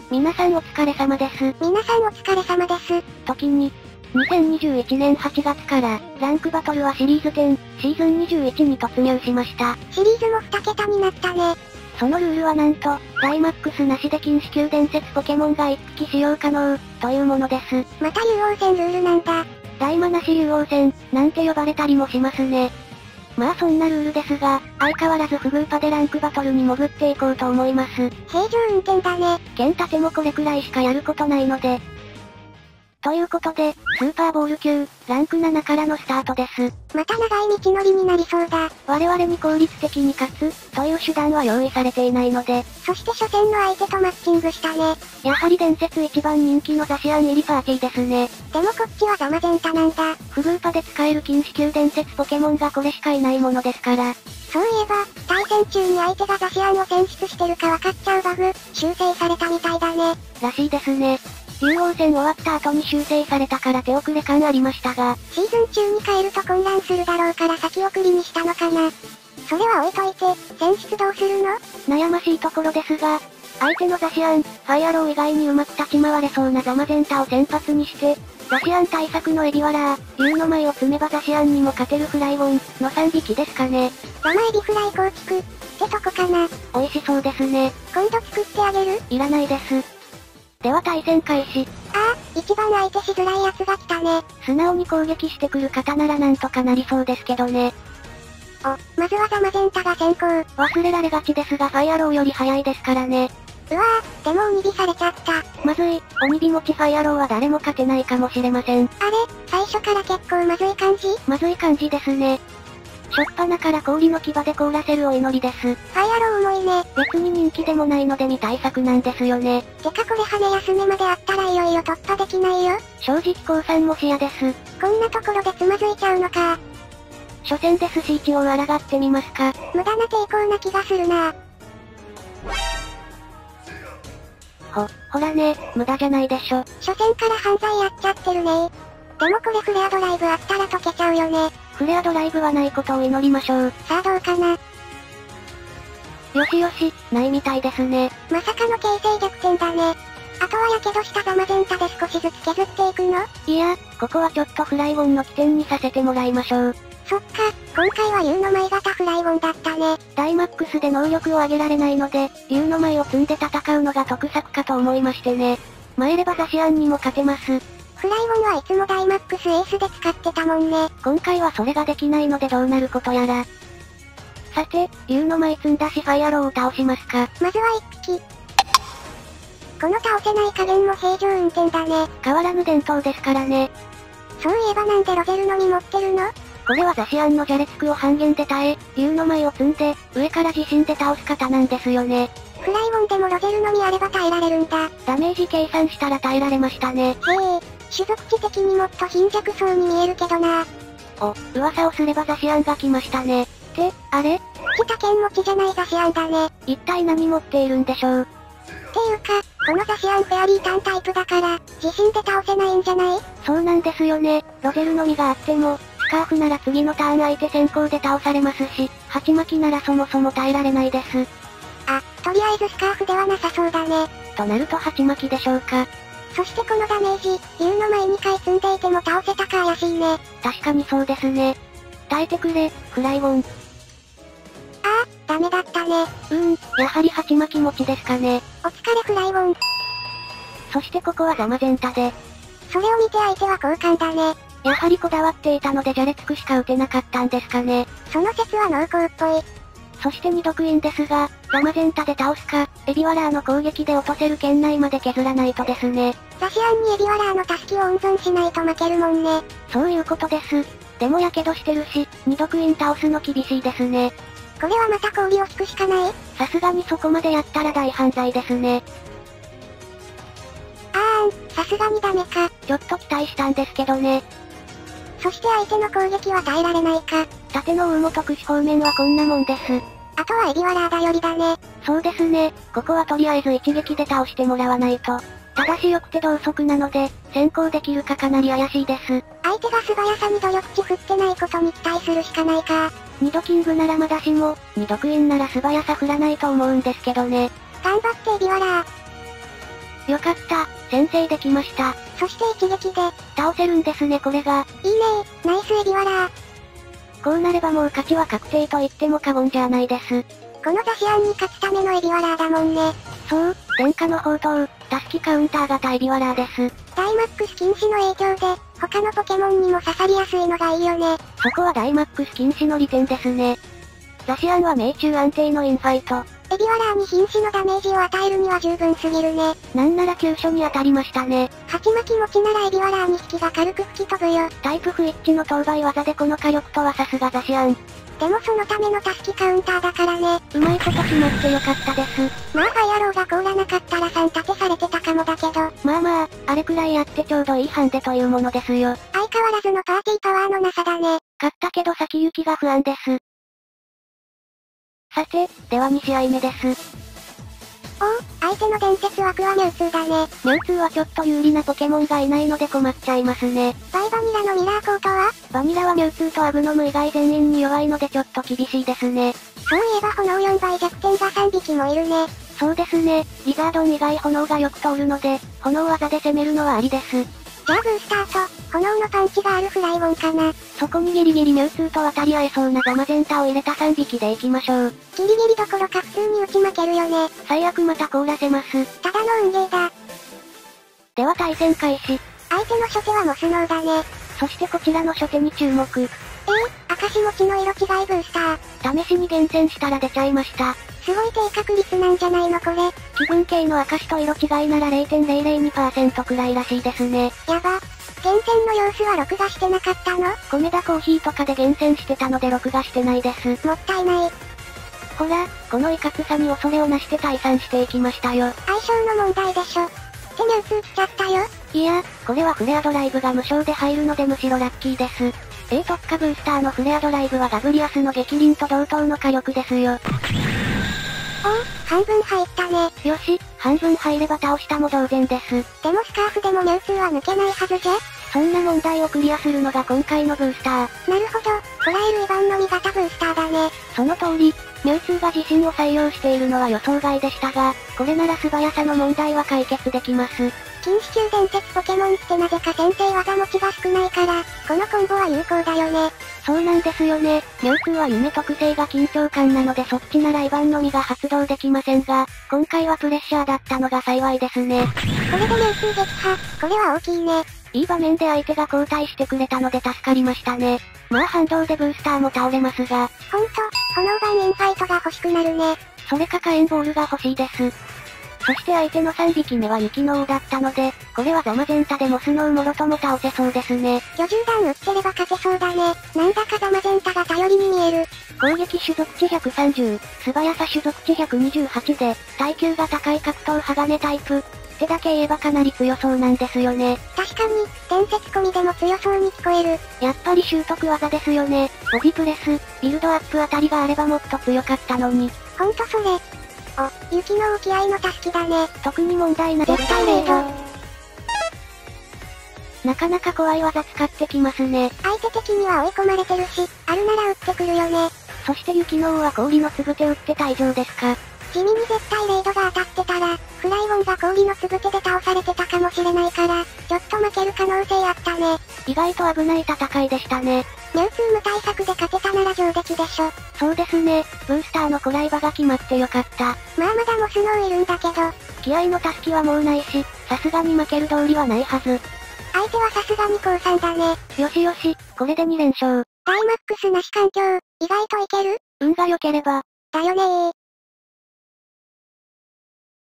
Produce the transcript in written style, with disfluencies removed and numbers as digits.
皆さんお疲れ様です。 皆さんお疲れ様です。 時に、2021年8月から、ランクバトルはシリーズ10、シーズン21に突入しました。 シリーズも2桁になったね。 そのルールはなんと、ダイマックスなしで禁止級伝説ポケモンが1匹使用可能、というものです。 また竜王戦ルールなんだ。 ダイマなし竜王戦、なんて呼ばれたりもしますね。まあそんなルールですが、相変わらず不遇パでランクバトルに潜っていこうと思います。 平常運転だね。 剣立てもこれくらいしかやることないので。ということで、スーパーボール級、ランク7からのスタートです。 また長い道のりになりそうだ。 我々に効率的に勝つ、という手段は用意されていないので。 そして初戦の相手とマッチングしたね。 やはり伝説一番人気のザシアン入りパーティーですね。 でもこっちはザマゼンタなんだ。 不遇パで使える禁止級伝説ポケモンがこれしかいないものですから。 そういえば、対戦中に相手がザシアンを選出してるか分かっちゃうバグ、修正されたみたいだね。 らしいですね。竜王戦終わった後に修正されたから手遅れ感ありましたが、 シーズン中に変えると混乱するだろうから先送りにしたのかな。それは置いといて、選出どうするの？ 悩ましいところですが、相手のザシアン、ファイアロー以外にうまく立ち回れそうなザマゼンタを先発にして、ザシアン対策のエビワラー、竜の舞を積めばザシアンにも勝てるフライウォン、の3匹ですかね。 ザマエビフライ構築、ってとこかな。 美味しそうですね。 今度作ってあげる？ いらないです。では対戦開始。 ああ、一番相手しづらいやつが来たね。 素直に攻撃してくる方ならなんとかなりそうですけどね。 まずはザマゼンタが先行。 忘れられがちですがファイアローより早いですからね。 うわぁ、でも鬼火されちゃった。 まずい、鬼火持ちファイアローは誰も勝てないかもしれません。 あれ、最初から結構まずい感じ？ まずい感じですね。しょっぱなから氷の牙で凍らせるお祈りです。ファイアロー重いね。 別に人気でもないので未対策なんですよね。 てかこれ羽休めまであったらいよいよ突破できないよ。 正直降参も視野です。 こんなところでつまずいちゃうのか。 初戦ですし一応抗ってみますか。 無駄な抵抗な気がするな。 ほらね、無駄じゃないでしょ。 初戦から犯罪やっちゃってるね。でもこれフレアドライブあったら解けちゃうよね。 フレアドライブはないことを祈りましょう。 さあどうかな。 よしよし、ないみたいですね。 まさかの形勢逆転だね。あとはやけどしたザマゼンタで少しずつ削っていくの？ いや、ここはちょっとフライウォンの起点にさせてもらいましょう。 そっか、今回は竜の舞型フライウォンだったね。 ダイマックスで能力を上げられないので、竜の舞を積んで戦うのが得策かと思いましてね。参ればザシアンにも勝てます。 フライウォンはいつもダイマックスエースで使ってたもんね。 今回はそれができないのでどうなることやら。さて、竜の舞積んだしファイアローを倒しますか。 まずは1匹。この倒せない加減も平常運転だね。 変わらぬ伝統ですからね。 そういえばなんでロゼルの実持ってるの？ これはザシアンのジャレツクを半減で耐え、竜の舞を積んで、上から自身で倒す方なんですよね。 フライウォンでもロゼルの実あれば耐えられるんだ。 ダメージ計算したら耐えられましたね。 へえ、種族値的にもっと貧弱そうに見えるけどな。 噂をすればザシアンが来ましたね。ってあれ？ 北剣持ちじゃないザシアンだね。 一体何持っているんでしょう。 っていうか、このザシアンフェアリータンタイプだから、自身で倒せないんじゃない？ そうなんですよね。ロゼルの実があっても、スカーフなら次のターン相手先行で倒されますし、鉢巻きならそもそも耐えられないです。 あ、とりあえずスカーフではなさそうだね。 となると鉢巻きでしょうか。 そしてこのダメージ、竜の前2回積んでいても倒せたか怪しいね。 確かにそうですね。耐えてくれ、フライウォン。 ああ、ダメだったね。 やはり鉢巻き持ちですかね。 お疲れフライウォン。 そしてここはザマゼンタで。 それを見て相手は交換だね。 やはりこだわっていたのでジャレツクしか打てなかったんですかね。 その説は濃厚っぽい。 そして二度クイーンですが、ザマゼンタで倒すか、エビワラーの攻撃で落とせる圏内まで削らないとですね。 ザシアンにエビワラーのタスキを温存しないと負けるもんね。 そういうことです。でもやけどしてるし、二度クイーン倒すの厳しいですね。 これはまた氷を引くしかない？ さすがにそこまでやったら大犯罪ですね。 さすがにダメか。 ちょっと期待したんですけどね。 そして相手の攻撃は耐えられないか。 盾の雲母特殊方面はこんなもんです。 あとはエビワラーだよりだね。 そうですね。ここはとりあえず一撃で倒してもらわないと。ただし良くて同速なので、先行できるかかなり怪しいです。 相手が素早さに努力値振ってないことに期待するしかないか。 二度キングならまだしも、二度クイーンなら素早さ振らないと思うんですけどね。 頑張ってエビワラー。 よかった、先制できました。 そして一撃で、 倒せるんですねこれが。 いいねー、ナイスエビワラー。 こうなればもう勝ちは確定と言っても過言じゃないです。 このザシアンに勝つためのエビワラーだもんね。 そう、天下の宝刀、タスキカウンター型エビワラーです。 ダイマックス禁止の影響で、他のポケモンにも刺さりやすいのがいいよね。 そこはダイマックス禁止の利点ですね。ザシアンは命中安定のインファイト。 エビワラーに瀕死のダメージを与えるには十分すぎるね。 なんなら急所に当たりましたね。 鉢巻き持ちならエビワラーに引きが軽く吹き飛ぶよ。 タイプ不一致の当倍技でこの火力とはさすがザシアン。 でもそのためのタスキカウンターだからね。 うまいこと決まってよかったです。 まあファイアローが凍らなかったら3立てされてたかもだけど。 まあまあ、あれくらいやってちょうどいいハンデというものですよ。 相変わらずのパーティーパワーのなさだね。 勝ったけど先行きが不安です。さて、では2試合目です。 おお、相手の伝説枠はミュウツーだね。 ミュウツーはちょっと有利なポケモンがいないので困っちゃいますね。 バニラのミラーコートはバニラはミュウツーとアグノム以外全員に弱いのでちょっと厳しいですね。 そういえば炎4倍弱点が3匹もいるね。 そうですね、リザードン以外炎がよく通るので、炎技で攻めるのはありです。 じゃあブースターと、炎のパンチがあるフライウォンかな。 そこにギリギリミュウツーと渡り合えそうなザマゼンタを入れた3匹でいきましょう。 ギリギリどころか普通に打ち負けるよね。 最悪また凍らせます。 ただの運ゲーだ。 では対戦開始。 相手の初手はモスノーだね。 そしてこちらの初手に注目。 証持ちの色違いブースター。 試しに厳選したら出ちゃいました。 すごい低確率なんじゃないのこれ。 気分系の証と色違いなら 0.002% くらいらしいですね。 やば。厳選の様子は録画してなかったの？ 米田コーヒーとかで厳選してたので録画してないです。 もったいない。 ほら、このいかつさに恐れをなして退散していきましたよ。 相性の問題でしょ。ってミュウツー来ちゃったよ。 いや、これはフレアドライブが無償で入るのでむしろラッキーです。特化ブースターのフレアドライブはガブリアスの激鱗と同等の火力ですよ。 半分入ったね。 よし、半分入れば倒したも同然です。 でもスカーフでもミュウツーは抜けないはずじゃ？ そんな問題をクリアするのが今回のブースター。 なるほど、ホラエルイバンの味方ブースターだね。 その通り、ミュウツーが自身を採用しているのは予想外でしたが、これなら素早さの問題は解決できます。 禁止中伝説ポケモンってなぜか先制技持ちが少ないから、このコンボは有効だよね。 そうなんですよね。ミュウツーは夢特性が緊張感なのでそっちならイバンのみが発動できませんが、今回はプレッシャーだったのが幸いですね。 これでミュウツー撃破、これは大きいね。 いい場面で相手が交代してくれたので助かりましたね。まあ反動でブースターも倒れますが。 ほんと、炎版インファイトが欲しくなるね。 それか火炎ボールが欲しいです。そして相手の3匹目は雪の王だったので、これはザマゼンタでモスノウもろとも倒せそうですね。 巨獣弾打ってれば勝てそうだね。なんだかザマゼンタが頼りに見える。 攻撃種族値130、素早さ種族値128で、耐久が高い格闘鋼タイプ。ってだけ言えばかなり強そうなんですよね。 確かに、伝説込みでも強そうに聞こえる。 やっぱり習得技ですよね。ボディプレス、ビルドアップあたりがあればもっと強かったのに。 ほんとそれ。お、雪の気合のたすきだね。 特に問題な絶対レード。なかなか怖い技使ってきますね。 相手的には追い込まれてるし、あるなら撃ってくるよね。 そして雪の王は氷のつぶて撃って退場ですか。 地味に絶対レイドが当たってたら、フライウォンが氷のつぶてで倒されてたかもしれないから、ちょっと負ける可能性あったね。 意外と危ない戦いでしたね。 ミュウツー無対策で勝てたなら上出来でしょ。 そうですね、ブースターのコライバが決まってよかった。 まあまだモスノウいるんだけど。 気合のタスキはもうないし、さすがに負ける道理はないはず。 相手はさすがに降参だね。 よしよし、これで2連勝。 ダイマックスなし環境、意外といける？ 運が良ければ。 だよねー。